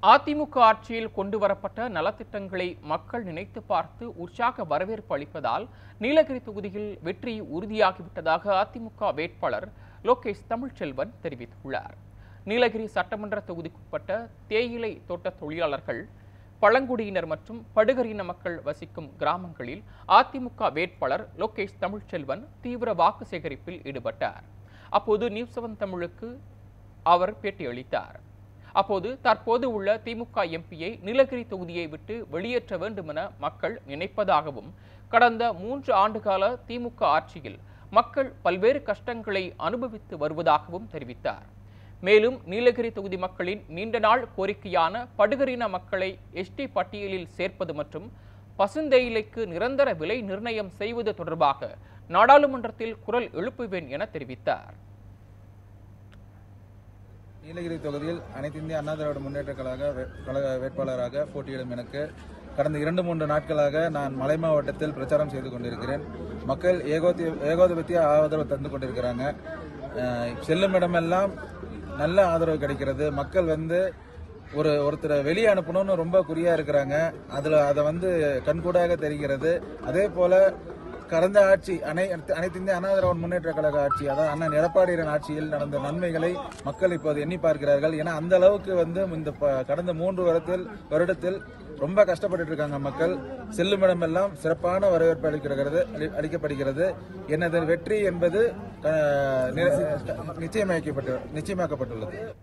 அதிமுக ஆட்சியில் கொண்டுவரப்பட்ட நலத்திட்டங்களை மக்கள் நினைத்து பார்த்து உற்சாக வரவேற்பு அளிப்பதால் நீலகிரி தொகுதியில் வெற்றி உறுதியாகிவிட்டதாக அதிமுக வேட்பாளர் லோகேஷ் தமிழ்ச்செல்வன் தெரிவித்துள்ளார். நீலகிரி சட்டமன்ற தொகுதிக்குட்பட்ட தேயிலை தோட்ட தொழிலாளர்கள், பழங்குடியினர் மற்றும் படுகரின மக்கள் வசிக்கும் கிராமங்களில் அதிமுக வேட்பாளர் லோகேஷ் தமிழ்ச்செல்வன் தீவிர வாக்கு சேகரிப்பில் ஈடுபட்டார். அப்போது நியூஸ் 7 தமிழுக்கு அவர் பேட்டியளித்தார். அப்போது தற்போது உள்ள திமுக எம்பியை நீலகிரி தொகுதியை விட்டு வெளியேற்ற வேண்டும் என மக்கள் நினைப்பதாகவும், கடந்த 3 ஆண்டுகால திமுக ஆட்சியில் மக்கள் பல்வேறு கஷ்டங்களை அனுபவித்து வருவதாகவும் தெரிவித்தார். மேலும் நீலகிரி தொகுதி மக்களின் நீண்ட நாள் கோரிக்கையான படுகரின மக்களை எஸ்டி பட்டியலில் சேர்ப்பது மற்றும் பசுந்தேயிலைக்கு நிரந்தர விலை நிர்ணயம் செய்வது தொடர்பாக நாடாளுமன்றத்தில் குரல் எழுப்புவேன் என தெரிவித்தார். நீலகிரி தொகுதியில் அனைத்து இந்திய அண்ணா திராவிட முன்னேற்ற கழக வேட்பாளராக போட்டியிடும் எனக்கு கடந்த 2-3 நாட்களாக நான் மலை மாவட்டத்தில் பிரச்சாரம் செய்து கொண்டிருக்கிறேன். மக்கள் ஏகோதிபத்திய ஆதரவு தந்து கொண்டிருக்கிறாங்க. செல்லும் இடமெல்லாம் நல்ல ஆதரவு கிடைக்கிறது. மக்கள் ஒருத்தரை வெளியே அனுப்பணும்னு ரொம்ப குறியா இருக்கிறாங்க. அதை கண்கூடாக தெரிகிறது. அதே போல கடந்த ஆட்சி அனைத்து இந்திய அண்ணா திராவிட முன்னேற்ற கழக ஆட்சி, அதாவது அண்ணன் எடப்பாடியின் ஆட்சியில் நடந்த நன்மைகளை மக்கள் இப்போது எண்ணி பார்க்கிறார்கள். ஏன்னா அந்த அளவுக்கு இந்த கடந்த 3 வருடத்தில் ரொம்ப கஷ்டப்பட்டு இருக்காங்க மக்கள். செல்லுமிடமெல்லாம் சிறப்பான வரவேற்பு அளிக்கப்படுகிறது. எனது வெற்றி என்பது நிச்சயமாக்கப்பட்டுள்ளது.